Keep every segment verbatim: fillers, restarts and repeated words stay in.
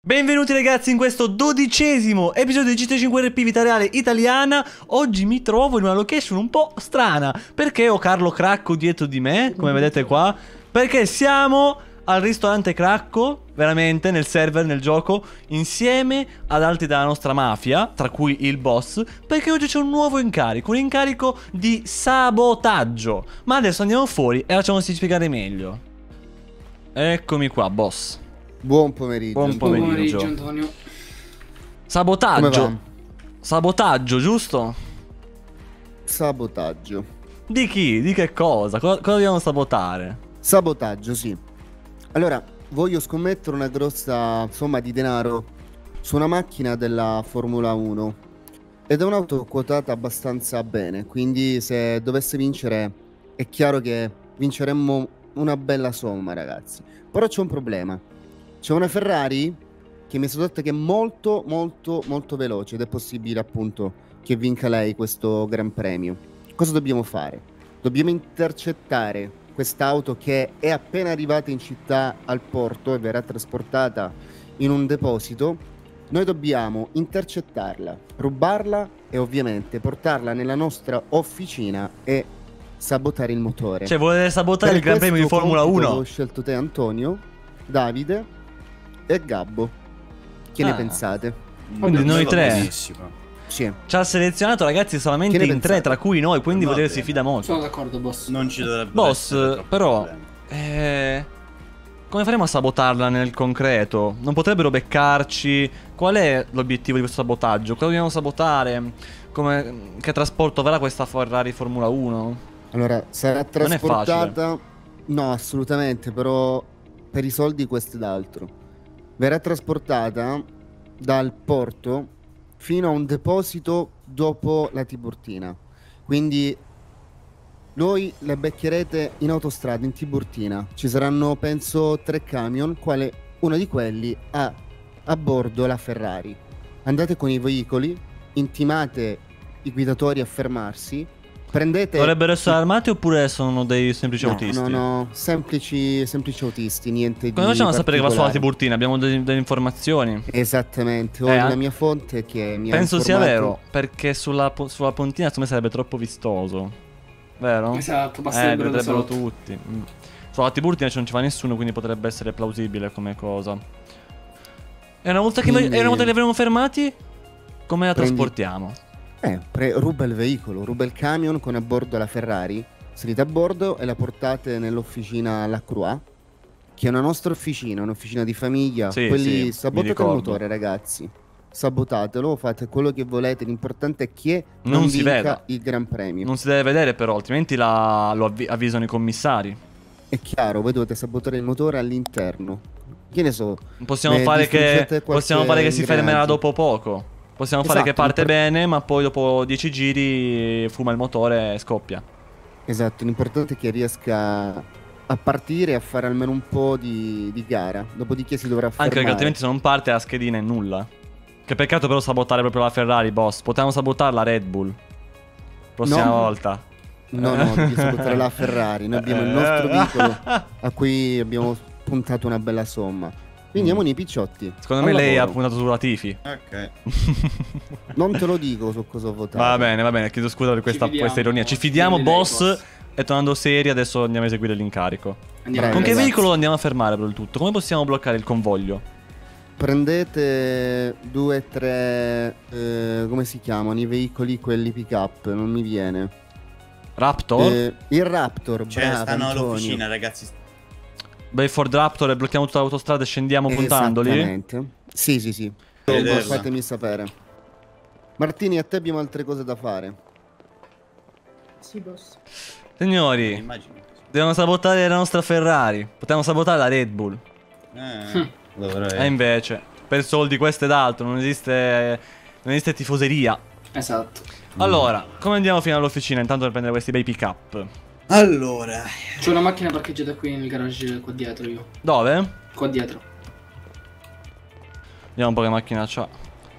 Benvenuti ragazzi in questo dodicesimo episodio di G T cinque R P Vita Reale Italiana. Oggi mi trovo in una location un po' strana, perché ho Carlo Cracco dietro di me, come vedete qua. Perché siamo al ristorante Cracco, veramente, nel server, nel gioco, insieme ad altri della nostra mafia, tra cui il boss. Perché oggi c'è un nuovo incarico, un incarico di sabotaggio. Ma adesso andiamo fuori e facciamo spiegare meglio. Eccomi qua, boss. Buon pomeriggio. Buon pomeriggio, Buon pomeriggio Antonio. Sabotaggio. Sabotaggio, giusto? Sabotaggio. Di chi? Di che cosa? Cosa, cosa dobbiamo sabotare? Sabotaggio, sì. Allora, voglio scommettere una grossa somma di denaro su una macchina della Formula uno. Ed è un'auto quotata abbastanza bene, quindi se dovesse vincere è chiaro che vinceremmo una bella somma, ragazzi. Però c'è un problema. C'è una Ferrari che mi è stata detta che è molto molto molto veloce ed è possibile appunto che vinca lei questo Gran Premio. Cosa dobbiamo fare? Dobbiamo intercettare quest'auto che è appena arrivata in città al porto e verrà trasportata in un deposito. Noi dobbiamo intercettarla, rubarla e ovviamente portarla nella nostra officina e sabotare il motore. Cioè, volete sabotare Per il Gran Premio di questo Formula compito uno? Ho scelto te, Antonio, Davide e Gabbo. Che Ah. ne pensate? Quindi noi tre. Benissimo. Sì. Ci ha selezionato ragazzi solamente Che ne in tre, pensate? tra cui noi, quindi Va vuol dire si bene. fida molto. Sono d'accordo, boss. Non ci dovrebbe Boss, essere troppo però, problema. eh, come faremo a sabotarla nel concreto? Non potrebbero beccarci? Qual è l'obiettivo di questo sabotaggio? Cosa dobbiamo sabotare? Come, che trasporto avrà questa Ferrari Formula uno? Allora, sarà Non è trasportata... No, assolutamente, però per i soldi questo ed altro. Verrà trasportata dal porto fino a un deposito dopo la Tiburtina. Quindi voi le beccherete in autostrada, in Tiburtina. Ci saranno, penso, tre camion, quale uno di quelli ha a bordo la Ferrari. Andate con i veicoli, intimate i guidatori a fermarsi, prendete... Dovrebbero essere armati oppure sono dei semplici No, autisti? no, no, semplici, semplici autisti, niente Come di facciamo a sapere che va sulla particolare. Tiburtina? Abbiamo delle, delle informazioni. Esattamente, ho Eh, la an- mia fonte che mi ha Penso sia informato. vero, perché sulla, po- sulla pontina secondo me sarebbe troppo vistoso. Vero? Esatto, Eh, basterebbero da vedrebbero sotto. tutti. Mm. Sulla Tiburtina non ci va nessuno, quindi potrebbe essere plausibile come cosa. E una volta che, noi- Quindi- e una volta che li avremo fermati, come la Prendi- trasportiamo? Eh, pre- ruba il veicolo, ruba il camion con a bordo la Ferrari, salite a bordo e la portate nell'officina La Croix, che è una nostra officina, un'officina di famiglia. Sì, Quelli sì, mi sabotate il ricordo. motore, ragazzi. Sabotatelo, fate quello che volete, l'importante è che Non non, si vinca veda. il Gran Premio. Non si deve vedere però, altrimenti la- lo avvi- avvisano i commissari. È chiaro, voi dovete sabotare il motore all'interno. Che ne so, Possiamo Eh, fare che, distruggete qualche possiamo fare che si fermerà ingranaggio. dopo poco. Possiamo fare Esatto, che parte per- bene, ma poi dopo dieci giri fuma il motore e scoppia. esatto, l'importante è che riesca a partire e a fare almeno un po' di, di gara. Dopodiché si dovrà fermare. Anche perché altrimenti se non parte la schedina è nulla. Che peccato però sabotare proprio la Ferrari, boss. Potevamo sabotarla la Red Bull. Prossima No. volta. No, no, devi sabotare la Ferrari. Noi abbiamo il nostro veicolo a cui abbiamo puntato una bella somma. Quindi Mm. andiamo nei picciotti. Secondo Al me lei ha lavoro. puntato sulla Tifi. Ok. Non te lo dico su cosa ho votato. Va bene, va bene, chiedo scusa per questa, fidiamo, questa ironia. Ci ci fidiamo, fidi lei, boss. boss. E tornando seri, adesso andiamo a eseguire l'incarico. Andiamo. Bravi, Con che ragazzi. veicolo andiamo a fermare per il tutto? Come possiamo bloccare il convoglio? Prendete due, tre, eh, come si chiamano? I veicoli, quelli pick up, non mi viene. Raptor? Eh, il Raptor, Cioè, bravo, stanno Antonio. all'officina, ragazzi. Bedford Raptor e blocchiamo tutta l'autostrada e scendiamo puntandoli? Esattamente. Sì, sì, sì. Vederla. Fatemi sapere. Martini, a te abbiamo altre cose da fare. Sì, boss. Signori, Immagino. dobbiamo sabotare la nostra Ferrari. Potremmo sabotare la Red Bull. Eh, dovrei. E invece, per soldi questo ed altro, non esiste, non esiste tifoseria. Esatto. Allora, come andiamo fino all'officina intanto per prendere questi bei pick up? Allora. C'ho una macchina parcheggiata qui nel garage qua dietro io. Dove? Qua dietro. Vediamo un po' che macchina c'ha.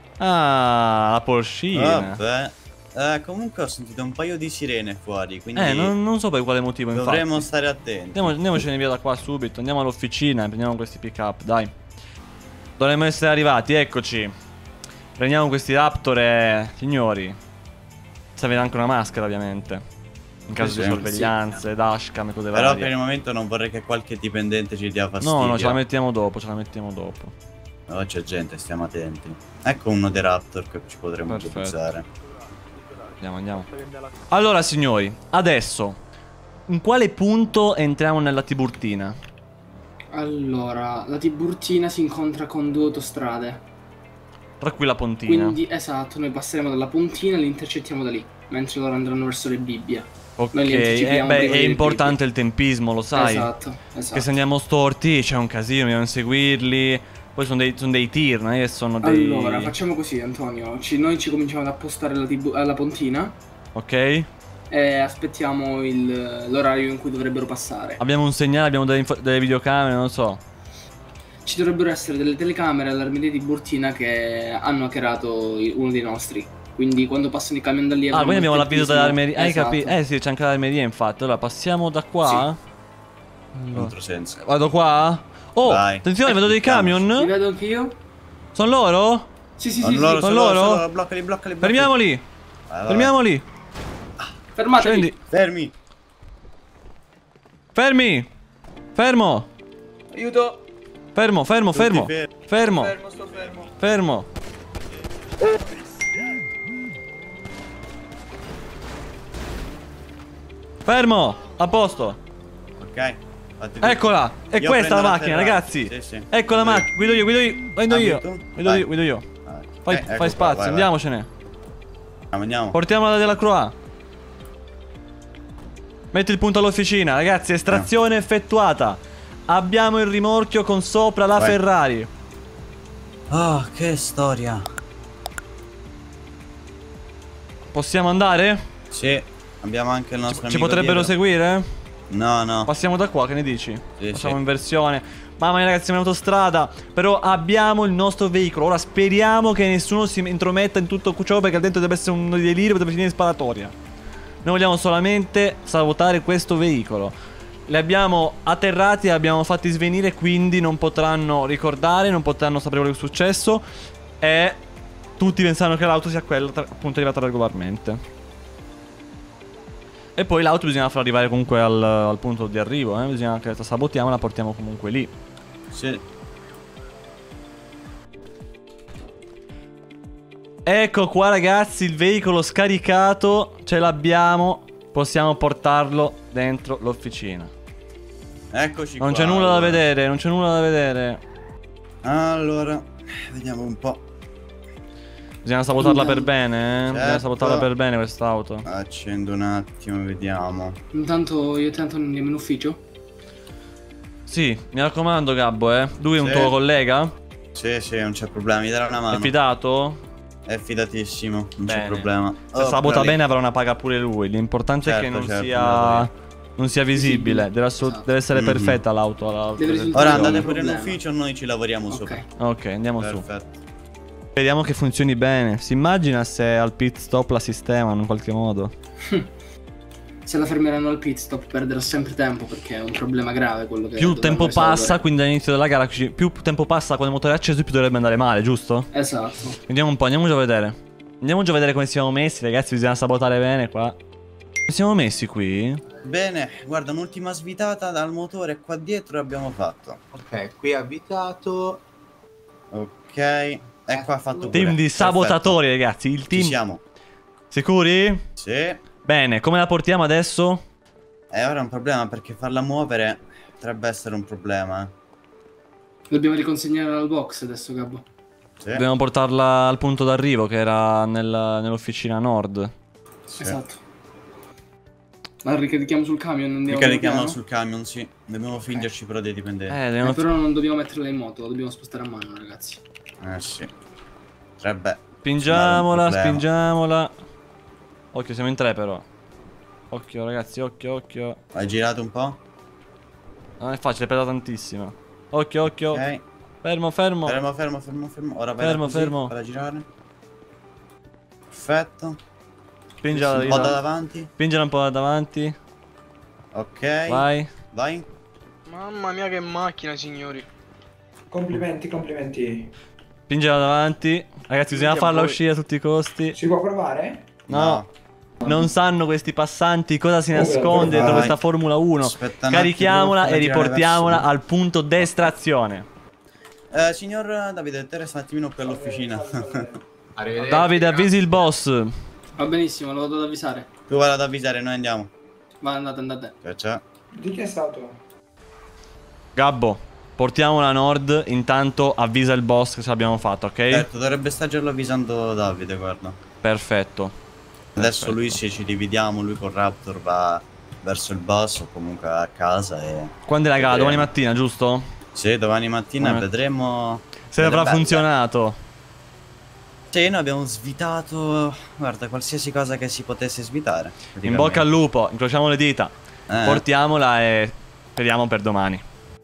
Ah, la Porschina. Vabbè. Eh, comunque ho sentito un paio di sirene fuori, quindi Eh, non, non so per quale motivo, infatti. dovremmo stare attenti. Andiamo, andiamocene via da qua subito. Andiamo all'officina e prendiamo questi pick up, dai. Dovremmo essere arrivati, eccoci. Prendiamo questi Raptor e... Signori, serve anche una maschera ovviamente. In caso Sì, di sì. sorveglianze, dashcam e cose Però varie. per il momento non vorrei che qualche dipendente ci dia fastidio. No, no, ce la mettiamo dopo, ce la mettiamo dopo. No, c'è gente, stiamo attenti. Ecco uno dei Raptor che ci potremmo Perfetto. utilizzare. Andiamo, andiamo. Allora, signori, adesso in quale punto entriamo nella Tiburtina? Allora, la Tiburtina si incontra con due autostrade. Tra cui la Pontina. Quindi, esatto, noi passeremo dalla Pontina e li intercettiamo da lì. Mentre loro andranno verso le Bibbia. Ok, Noi li eh, anticipiamo beh, prima è delle importante il tempismo, lo sai. Esatto, esatto. Che se andiamo storti c'è un casino, dobbiamo inseguirli. Poi sono dei, son dei tir, non è che sono dei... Allora, facciamo così, Antonio. Ci- noi ci cominciamo ad appostare alla, tibu- alla Pontina Ok? e aspettiamo il- l'orario in cui dovrebbero passare. Abbiamo un segnale, abbiamo delle, info- delle videocamere, non so. Ci dovrebbero essere delle telecamere all'Armeria di Tiburtina che hanno hackerato i- uno dei nostri. Quindi quando passano i camion da lì... Ah, quindi abbiamo il l'avviso tempismo. dell'armeria. Hai Esatto. capito? Eh sì, c'è anche l'armeria infatti. Allora passiamo da qua. Allora, Controsenso. vado qua. Oh, Vai. attenzione, vedo dei Li camion. vedo anche io? Sono loro? Sì, sì, Sono sì, loro, sì. Sono sono loro? loro, bloccali, bloccali, bloccali. Fermiamoli. Vai, vai, Fermiamoli. Fermatevi. Scendi. vai. Fermi. Fermi. Fermo. Aiuto. Fermo, fermo, Tutti fermo. fermi. Fermo. Fermo, sto fermo. Fermo. Fermo. A posto. Ok. fatti tutti. Eccola. È Io questa la prendo la macchina, terra. ragazzi. Sì, sì. Ecco la Guido io. macchina. Guido io, guido io. Guido Ah, io. guidi tu? Guido Vai. io, guido io. Ah, Fai, eh, ecco fai qua, spazio, vai, vai. andiamocene. Andiamo, andiamo. Portiamola della Croix. Metti il punto all'officina, ragazzi. Estrazione effettuata. Abbiamo il rimorchio con sopra la Vai. Ferrari. Oh, che storia. Possiamo andare? Sì, abbiamo anche il nostro Ci amico potrebbero dietro. seguire? No, no. Passiamo da qua, che ne dici? Sì, Facciamo sì. inversione. Mamma mia, ragazzi, siamo in autostrada. Però abbiamo il nostro veicolo. Ora speriamo che nessuno si intrometta in tutto ciò, perché dentro deve essere un delirio, potrebbe finire in sparatoria. Noi vogliamo solamente sabotare questo veicolo. Li abbiamo atterrati, li abbiamo fatti svenire, quindi non potranno ricordare, non potranno sapere quello che è successo. E tutti pensano che l'auto sia quella, tra- appunto, arrivata regolarmente. E poi l'auto bisogna farla arrivare comunque al, al punto di arrivo, eh? Bisogna che la sabotiamo e la portiamo comunque lì. Sì. Ecco qua, ragazzi, il veicolo scaricato. Ce l'abbiamo. Possiamo portarlo dentro l'officina. Eccoci Non qua. c'è nulla da allora. vedere, non c'è nulla da vedere. Allora, vediamo un po'. Bisogna sabotarla per bene, eh? Bisogna Certo. sabotarla per bene quest'auto. Accendo un attimo, vediamo. Intanto io e te, Antonio, andiamo in ufficio. Sì, mi raccomando, Gabbo, eh. Lui è un Sì. tuo collega? Sì, sì, non c'è problema, mi darà una È mano. fidato? È fidatissimo, non Bene. c'è problema. Se Oh, sabota però lì- bene avrà una paga pure lui. L'importante è che Certo, non certo, sia... andato Non sia visibile. Visibile. Deve, assolut- Esatto. deve essere Mhm. perfetta l'auto. la- Deve risultare Ora Non andate è pure in problema. ufficio, noi ci lavoriamo sopra. Ok. Ok, andiamo su. Perfetto. Vediamo che funzioni bene. Si immagina se al pit stop la sistemano in qualche modo. Se la fermeranno al pit stop perderà sempre tempo perché è un problema grave quello che Più dovremmo tempo risolvere. passa, quindi all'inizio della gara, ci- più tempo passa quando il motore è acceso, più dovrebbe andare male, giusto? Esatto. Vediamo un po', andiamo già a vedere. Andiamo già a vedere come siamo messi, ragazzi. Bisogna sabotare bene qua. Come siamo messi qui? Bene, guarda, un'ultima svitata dal motore qua dietro e abbiamo fatto. Ok, qui avvitato. Ok. E qua ha fatto pure. Team di sabotatori, ragazzi. Il Perfetto. team. Ci siamo. Sicuri? Sì. Bene, come la portiamo adesso? E ora è un problema perché farla muovere potrebbe essere un problema. eh. Dobbiamo riconsegnare al box adesso, Gabbo. Sì. Dobbiamo portarla al punto d'arrivo, che era nel- nell'officina nord. Sì. Esatto. La ricarichiamo sul camion, andiamo Ricarichiamo piano? sul camion, sì. Dobbiamo fingerci però dei dipendenti. Eh, Eh, dobbiamo... però non dobbiamo metterla in moto, la dobbiamo spostare a mano, ragazzi. Eh sì. Potrebbe. Spingiamola, sembrare un problema. spingiamola. Occhio, siamo in tre però. Occhio, ragazzi, occhio, occhio. Hai girato un po'? Non è facile, pesa tantissimo. Occhio, occhio. Ok. Fermo, fermo. Fermo, fermo, fermo, fermo. Ora vai Fermo, da così, fermo. vai a girare. Perfetto. Spingela, Un po' da da... davanti. Spingela un po' da davanti. Ok. Vai. Vai. Mamma mia che macchina, signori. Complimenti, complimenti. Spingela davanti. Ragazzi, bisogna farla uscire a tutti i costi. Si può provare? No. Non sanno questi passanti cosa si Oh, nasconde dentro vai. questa Formula uno. Aspetta un Carichiamola attimo, e devo tirare riportiamola verso- al punto d'estrazione. Eh, signor Davide, te resta un attimino qui all'officina. Arrivederci. Davide, avvisi il boss. Va benissimo, lo vado ad avvisare. Tu vai ad avvisare, noi andiamo. Va, andate, andate. Ciao ciao. Di chi è stato? Gabbo, portiamola a nord. Intanto avvisa il boss che ce l'abbiamo fatto, ok? Certo, dovrebbe starglielo avvisando Davide, guarda. Perfetto. Adesso Perfetto. lui se ci dividiamo, lui con Raptor va verso il boss o comunque a casa e... Quando è la gara? Vedremo. Domani mattina, giusto? Sì, domani mattina Domani- vedremo... Se avrà Bella. funzionato. Sì, noi abbiamo svitato, guarda, qualsiasi cosa che si potesse svitare. In bocca al lupo, incrociamo le dita. Eh. Portiamola e speriamo per domani.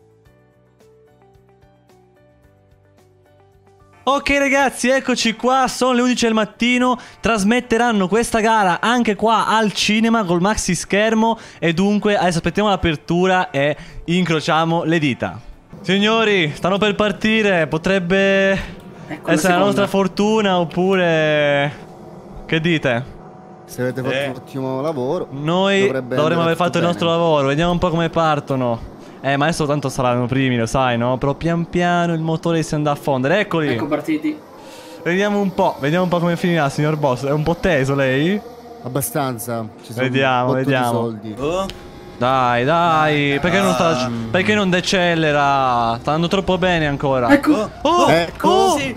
Ok ragazzi, eccoci qua, sono le undici del mattino, trasmetteranno questa gara anche qua al cinema col maxi schermo e dunque adesso aspettiamo l'apertura e incrociamo le dita. Signori, stanno per partire, potrebbe Ecco la essere la seconda. nostra fortuna oppure... Che dite? Se avete fatto Eh. un ottimo lavoro, Noi dovrebbe dovremmo andare aver fatto il tutto nostro bene. lavoro, vediamo un po' come partono. Eh, ma adesso tanto saranno primi, lo sai, no? Però pian piano il motore si andrà a fondere. Eccoli. Ecco partiti. Vediamo un po', vediamo un po' come finirà, signor boss. È un po' teso lei? Abbastanza. Ci sono Vediamo, un botto vediamo. di soldi. Oh, Dai, dai. Perché non sta. Perché non decelera? Sta andando troppo bene ancora. Ecco. Oh! Ecco. Oh! sì,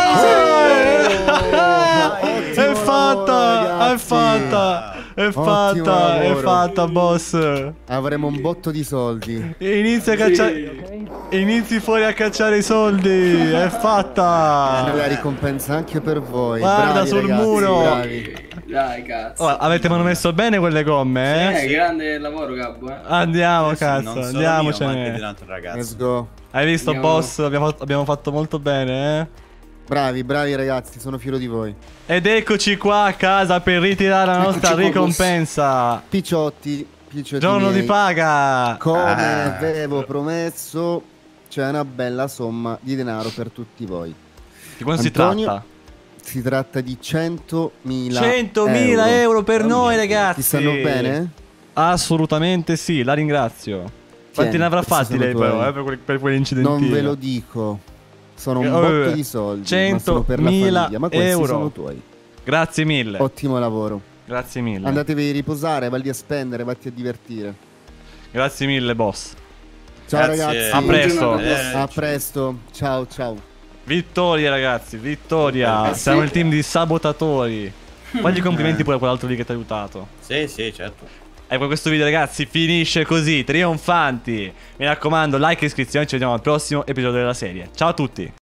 Ah! Ottimo È fatta! lavoro, È ragazzi. fatta! È Ottimo fatta! È lavoro. fatta, boss! Avremo un botto di soldi. Inizia a cacciare. Inizi fuori a cacciare i soldi! È E fatta! la ricompensa anche per voi. Guarda Bravi, sul ragazzi, muro. bravi. Dai, cazzo. Oh, avete manomesso bene quelle gomme, Eh, eh? grande lavoro, Gabbo, eh. Andiamo, sì, cazzo, non solo io, ma andiamocene. anche di un altro Let's ragazzo. go. Hai visto, Andiamo. boss? Abbiamo fatto, abbiamo fatto molto bene, eh? Bravi, bravi ragazzi, sono fiero di voi. Ed eccoci qua a casa per ritirare la Eccoci nostra qua, boss. ricompensa. Picciotti, picciotti Giorno di miei, paga. come Ah. avevo promesso, c'è una bella somma di denaro per tutti voi. Di quanto si Antonio? tratta? Si tratta di centomila centomila euro per noi, ragazzi. Ti stanno bene? Assolutamente sì, la ringrazio. Quanti Tieni, ne avrà questi fatti sono lei tuoi. però, eh, per, quel- per quell'incidentino? Non ve lo dico. Sono un Eh, botto eh, di soldi, ma sono per la centomila famiglia, ma questi euro. sono tuoi. Grazie mille. Ottimo lavoro. Grazie mille. Andatevi a riposare, valli a spendere, vatti a divertire. Grazie mille, boss. Ciao Grazie. ragazzi. A presto. Eh, A presto. Ciao ciao. Vittoria, ragazzi, vittoria. Eh, sì. Siamo il team di sabotatori. Fagli i complimenti pure a quell'altro lì che ti ha aiutato. Sì, sì, certo. Ecco, questo video, ragazzi, finisce così, trionfanti. Mi raccomando, like e iscrizione, ci vediamo al prossimo episodio della serie. Ciao a tutti.